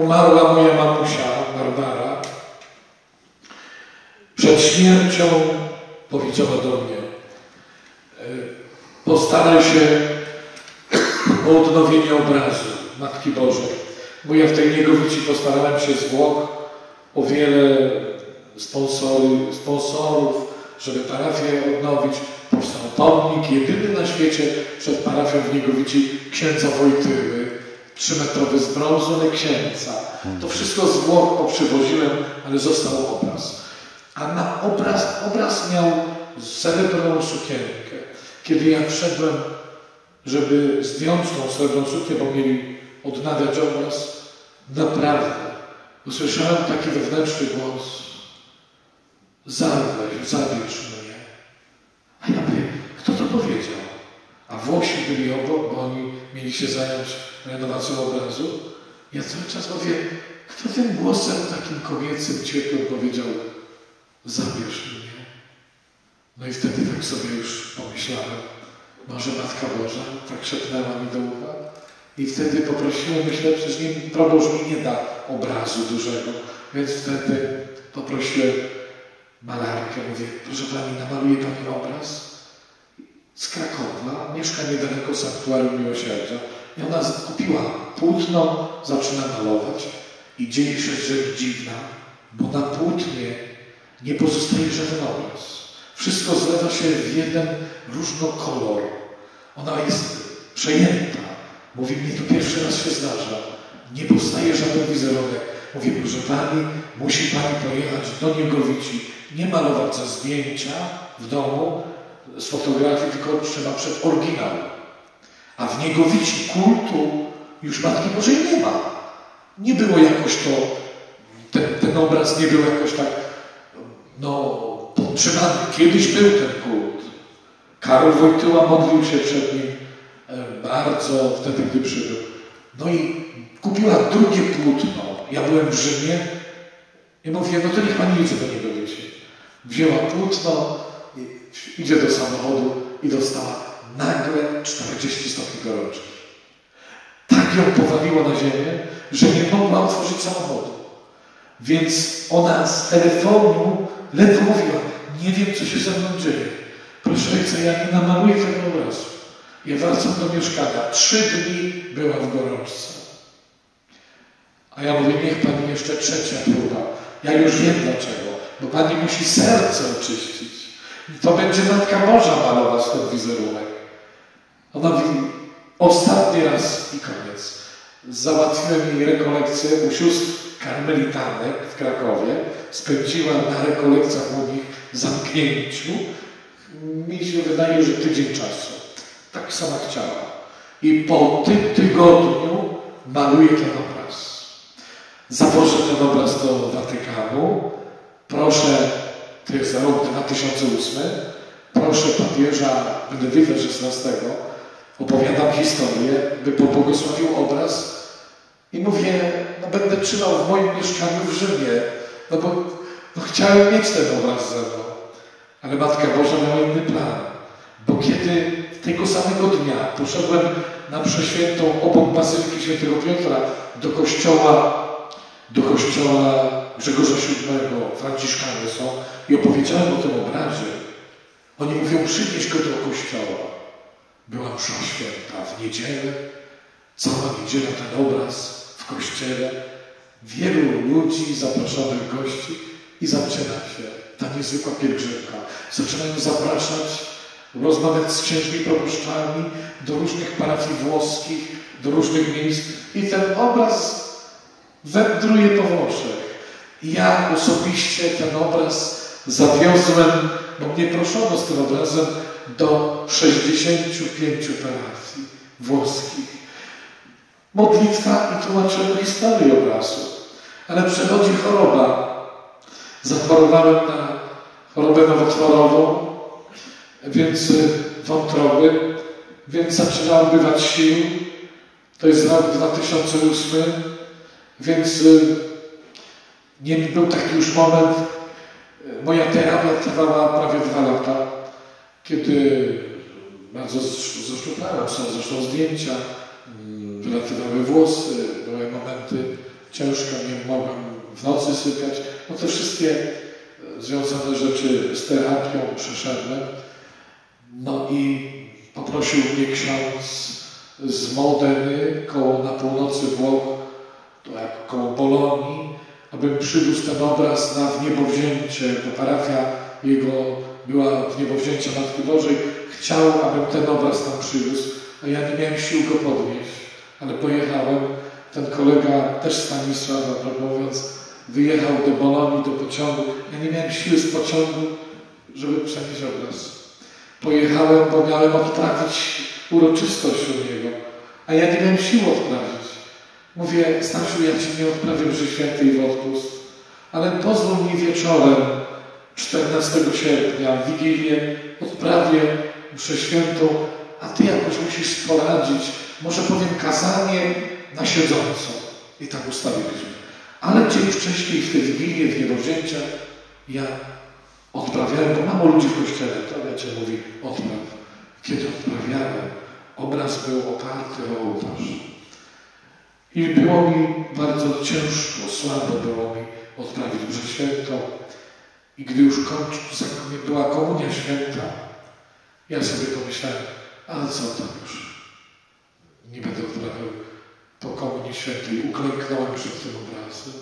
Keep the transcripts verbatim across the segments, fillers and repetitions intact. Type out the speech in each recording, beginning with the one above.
umarła moja mamusia, Barbara, przed śmiercią powiedziała do mnie: postaraj się o odnowienie obrazu Matki Bożej. Bo ja w tej Niegowici postarałem się z Włoch o wiele sponsory, sponsorów, żeby parafię odnowić. Powstał pomnik, jedyny na świecie przed parafią w Niegowici, księdza Wojtyły, trzymetrowy z brązu, ale księdza. To wszystko z Włoch poprzywoziłem, ale został obraz. A na obraz, obraz miał srebrną sukienkę. Kiedy ja wszedłem, żeby zdjąć tą srebrną suknię, bo mieli odnawiać obraz, naprawdę usłyszałem taki wewnętrzny głos: zarwę, zabierz mnie. A ja mówię, kto to powiedział? A Włosi byli obok, bo oni mieli się zająć renowacją obrazu. Ja cały czas mówię, kto tym głosem takim kobiecym, ciepłym powiedział: zabierz mnie. No i wtedy tak sobie już pomyślałem, może Matka Boża tak szepnęła mi do ucha. I wtedy poprosiłem, myślę, przecież nie, proboszcz mi nie da obrazu dużego, więc wtedy poprosiłem malarkę. Mówię, proszę Pani, namaluje Pani obraz z Krakowa, mieszka niedaleko Sanktuarium Miłosierdzia. I ona kupiła płótno, zaczyna malować i dzieje się rzecz dziwna, bo na płótnie nie pozostaje żaden obraz. Wszystko zlewa się w jeden różnokolor. Ona jest przejęta. Mówi, mnie to pierwszy raz się zdarza. Nie powstaje żaden wizerunek. Mówię, proszę Pani, musi Pani pojechać do Niegowici. Nie malować za zdjęcia w domu, z fotografii, tylko trzeba przed oryginał. A w Niegowici kultu już Matki Bożej nie ma. Nie było jakoś to, ten, ten obraz nie był jakoś tak, no, podtrzymany. Kiedyś był ten kult. Karol Wojtyła modlił się przed nim bardzo wtedy, gdy przybył. No i kupiła drugie płótno. Ja byłem w Rzymie i mówię, no to niech Pani idzie do Niegowici. Wzięła płótno, idzie do samochodu i dostała nagle czterdzieści stopni gorączki. Tak ją powaliło na ziemię, że nie mogła otworzyć samochodu. Więc ona z telefonu ledwo mówiła, nie wiem, co się ze mną dzieje. Proszę ojca, ja nie namaluję tego obrazu. Ja wracam do mieszkania. Trzy dni była w gorączce. A ja mówię, niech Pani jeszcze trzecia próba. Ja już wiem dlaczego. Bo Pani musi serce oczyścić. I to będzie Matka Boża malować ten wizerunek. Ona mówi, ostatni raz i koniec. Załatwiłem jej rekolekcję u sióstr karmelitanek w Krakowie. Spędziła na rekolekcjach u nich w zamknięciu. Mi się wydaje, że tydzień czasu. Tak sama chciała. I po tym tygodniu maluje ten obraz. Zawożę ten obraz do Watykanu. Proszę, to jest rok dwa tysiące ósmy, proszę papieża Benedykta szesnastego, opowiadam historię, by pobłogosławił obraz i mówię, no będę trzymał w moim mieszkaniu w Rzymie, no bo no chciałem mieć ten obraz ze mną. Ale Matka Boża miała inny plan, bo kiedy tego samego dnia poszedłem na mszę świętą obok Bazyliki Świętego Piotra do kościoła, do kościoła Grzegorza siódmego, Franciszkanie są, i opowiedziałem o tym obrazie. Oni mówią, przynieś go do kościoła. Była msza święta w niedzielę, cała niedziela ten obraz w kościele, wielu ludzi, zapraszanych gości i zaczyna się ta niezwykła pielgrzymka. Zaczynają zapraszać, rozmawiać z księżmi proboszczami do różnych parafii włoskich, do różnych miejsc i ten obraz wędruje po Włoszech. Ja osobiście ten obraz zawiozłem, bo mnie proszono z tym obrazem do sześćdziesięciu pięciu parafii włoskich. Modlitwa i tłumaczenie historii obrazu. Ale przychodzi choroba. Zachorowałem na chorobę nowotworową, więc wątroby, więc zaczynałem bywać sił. To jest rok dwa tysiące ósmy, więc nie był taki już moment. Moja terapia trwała prawie dwa lata, kiedy bardzo zaszczuplałem, są zresztą zdjęcia, wylatywały włosy, były momenty ciężko, nie mogłem w nocy sypiać. No te wszystkie związane rzeczy z terapią przeszedłem. No i poprosił mnie ksiądz z Modeny, koło na północy Włoch, to jak koło Bolonii, abym przywiózł ten obraz na Wniebowzięcie, bo parafia jego była Wniebowzięcia Matki Bożej. Chciał, abym ten obraz tam przywiózł, a ja nie miałem sił go podnieść, ale pojechałem. Ten kolega, też Stanisław, prawdę mówiąc, wyjechał do Bolonii, do pociągu. Ja nie miałem siły z pociągu, żeby przenieść obraz. Pojechałem, bo miałem odprawić uroczystość u niego, a ja nie miałem sił odprawić. Mówię, Stasiu, ja Ci nie odprawię mszy świętej w odpust, ale pozwól mi wieczorem czternastego sierpnia, w Wigilię, odprawię mszę świętą, a Ty jakoś musisz poradzić. Może powiem kazanie na siedząco. I tak ustawiliśmy. Ale dzień wcześniej w tej Wigilię, w Niebowzięcia, ja odprawiałem, bo mało ludzi w kościele, to wiecie, mówi odpraw. Kiedy odprawiałem, obraz był oparty o ołtarz. I było mi bardzo ciężko, słabo było mi odprawić mszę świętą. I gdy już kończył, była komunia święta, ja sobie pomyślałem, a co tam już? Nie będę odprawiał po komunii świętej. Uklęknąłem przed tym obrazem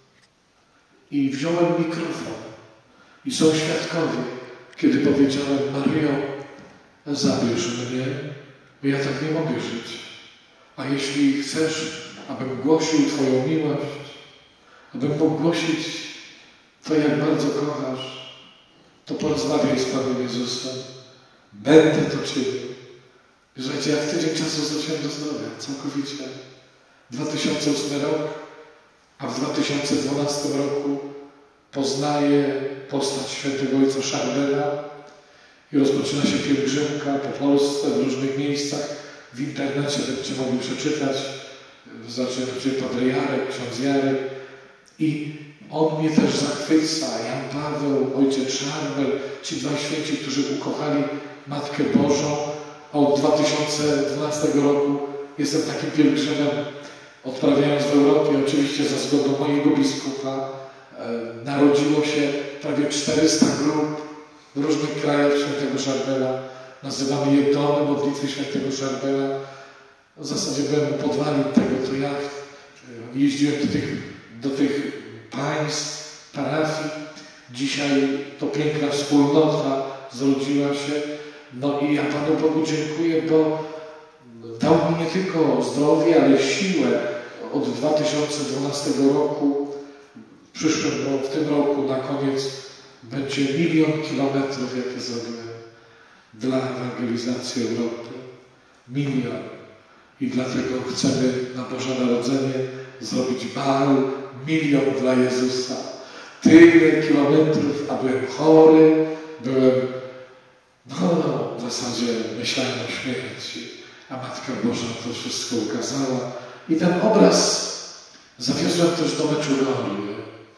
i wziąłem mikrofon. I są świadkowie, kiedy powiedziałem, Maryjo, zabierz mnie, bo ja tak nie mogę żyć. A jeśli chcesz, abym głosił Twoją miłość, abym mógł głosić to, jak bardzo kochasz, to porozmawiaj z Panem Jezusem. Będę to czynił. Słuchajcie, ja w tydzień czasu zacząłem do zdrowia, całkowicie. dwa tysiące ósmy rok, a w dwa tysiące dwunastym roku poznaję postać świętego ojca Charbela i rozpoczyna się pielgrzymka po Polsce, w różnych miejscach. W internecie będziecie mogli przeczytać. Zaczyna się Padre Jarek, ksiądz Jarek. I on mnie też zachwyca. Jan Paweł, ojciec Charbel, ci dwaj święci, którzy ukochali Matkę Bożą. A od dwa tysiące dwunastego roku jestem takim pielgrzymem, odprawiając w Europie, oczywiście za zgodą mojego biskupa. E, narodziło się prawie czterysta grup w różnych krajach świętego Charbela. Nazywamy je domy modlitwy świętego Charbela. W zasadzie byłem u podwalin tego, to ja jeździłem do tych, do tych państw, parafii. Dzisiaj to piękna wspólnota zrodziła się. No i ja Panu Bogu dziękuję, bo dał mi nie tylko zdrowie, ale siłę. Od dwa tysiące dwunastego roku, w przyszłym roku, w tym roku na koniec będzie milion kilometrów, jakie zrobiłem dla ewangelizacji Europy. Milion. I dlatego chcemy na Boże Narodzenie zrobić bal milion dla Jezusa. Tyle kilometrów, a byłem chory, byłem, no, no w zasadzie myślałem o śmierci, a Matka Boża to wszystko ukazała. I ten obraz zawiozłem też do Meczugorje.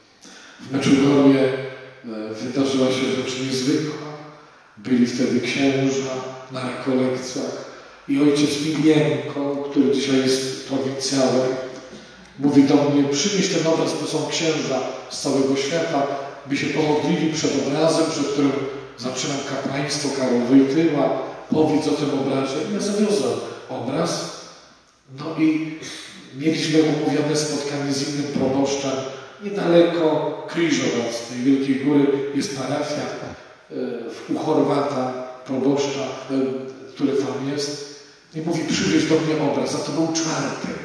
W Meczugorje wydarzyła się rzecz niezwykła. Byli wtedy księża na rekolekcjach i ojciec Milienko, który dzisiaj jest prowincjałem, mówi do mnie, przynieś ten obraz, bo są księża z całego świata, by się pomodlili przed obrazem, przed którym zaczynam kapłaństwo, Karol Wojtyła, powiedz o tym obrazie. Ja zawiozłem obraz, no i mieliśmy umówione spotkanie z innym proboszczem, niedaleko Kryżowac, tej Wielkiej Góry jest parafia u Chorwata, proboszcza, który tam jest, i mówi, przywieź do mnie obraz, a to był czwartek.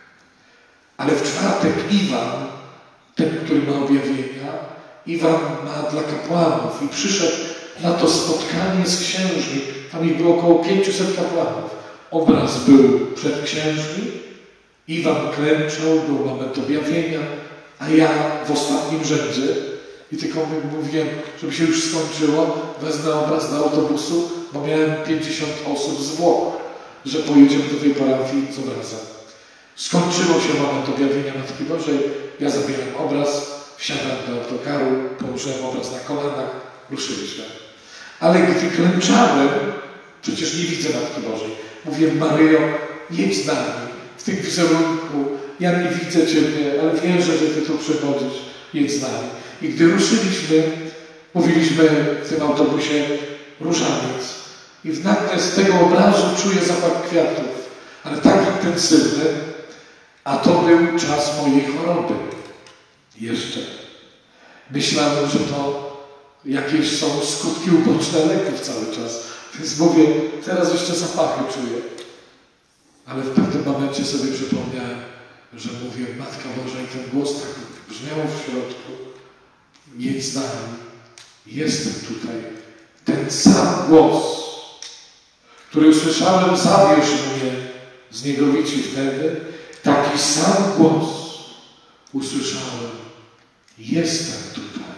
Ale w czwartek Iwan, ten, który ma objawienia, Iwan ma dla kapłanów i przyszedł na to spotkanie z księżmi. Tam ich było około pięciuset kapłanów. Obraz był przed księżmi, Iwan klęczał, był moment objawienia, a ja w ostatnim rzędzie. I tylko mówiłem, żeby się już skończyło, wezmę obraz do autobusu, bo miałem pięćdziesiąt osób z Włoch, że pojedziemy do tej parafii z obrazem. Skończyło się moment objawienia Matki Bożej, ja zabieram obraz, wsiadam do autokaru, położyłem obraz na kolanach, ruszyliśmy. Ale gdy klęczałem, przecież nie widzę Matki Bożej, mówię, Maryjo, jedź z nami w tym wizerunku, ja nie widzę Ciebie, ale wierzę, że Ty tu przychodzisz, jedź z nami. I gdy ruszyliśmy, mówiliśmy w tym autobusie różaniec. I nagle z tego obrazu czuję zapach kwiatów, ale tak intensywny, a to był czas mojej choroby. Jeszcze. Myślałem, że to jakieś są skutki uboczne leków cały czas. Więc mówię, teraz jeszcze zapachy czuję. Ale w pewnym momencie sobie przypomniałem, że mówię, Matka Boża, i ten głos tak brzmiał w środku. Jedź z nami. Jestem tutaj. Ten sam głos, który usłyszałem, zabierz mnie z Niegowici wtedy, taki sam głos usłyszałem. Jestem tutaj.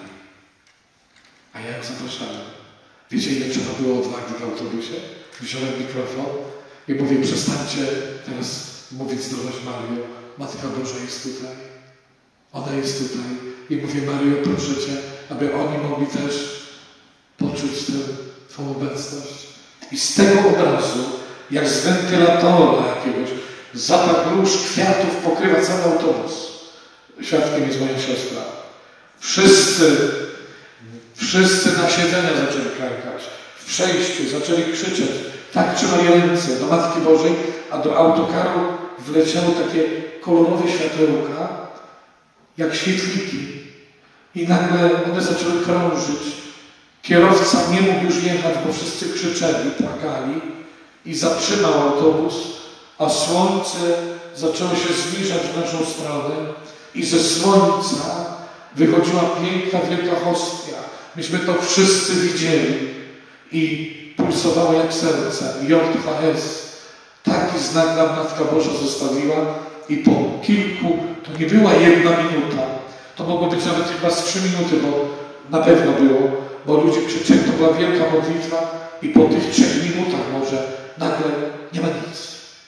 A ja ją zapraszałem. Wiecie, ile trzeba było odwagi w autobusie? Wziąłem mikrofon i mówię, przestańcie teraz mówić zdrowaś Mario. Matka Boża jest tutaj. Ona jest tutaj. I mówię, Mario, proszę Cię, aby oni mogli też poczuć tę Twą obecność. I z tego obrazu, jak z wentylatora jakiegoś, zapach róż, kwiatów pokrywa cały autobus. Świadkiem jest moja siostra. Wszyscy, wszyscy na siedzenia zaczęli klękać. W przejściu zaczęli krzyczeć. Tak trzymali ręce do Matki Bożej, a do autokaru wleciały takie kolorowe światełka, jak świetliki. I nagle one zaczęły krążyć. Kierowca nie mógł już jechać, bo wszyscy krzyczeli, płakali i zatrzymał autobus, a słońce zaczęło się zbliżać w naszą stronę i ze słońca wychodziła piękna, wielka hostia. Myśmy to wszyscy widzieli i pulsowało jak serce. J H S. Taki znak nam Matka Boża zostawiła i po kilku, to nie była jedna minuta, to mogło być nawet chyba z trzy minuty, bo na pewno było, bo ludzie krzyczeli, to była wielka modlitwa i po tych trzech minutach może nagle nie ma nic.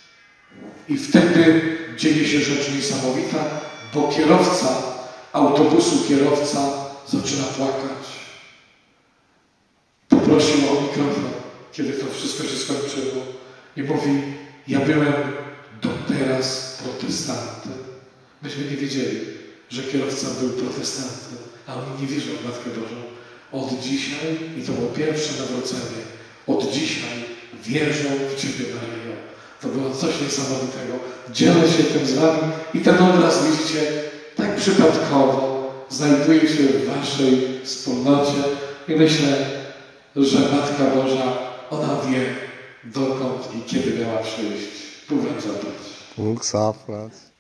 I wtedy dzieje się rzecz niesamowita, bo kierowca autobusu, kierowca zaczyna płakać. Poprosił o mikrofon, kiedy to wszystko się skończyło i mówi, ja byłem do teraz protestantem. Myśmy nie wiedzieli, że kierowca był protestantem, a oni nie wierzą w Matkę Bożą. Od dzisiaj, i to było pierwsze nawrócenie, od dzisiaj wierzą w Ciebie, Maryjo. To było coś niesamowitego. Dzielę się tym z Wami i ten obraz, widzicie, tak przypadkowo znajduje się w Waszej wspólnocie i myślę, że Matka Boża, ona wie, dokąd i kiedy miała przyjść. Bóg wam zapłać. Bóg zapłać.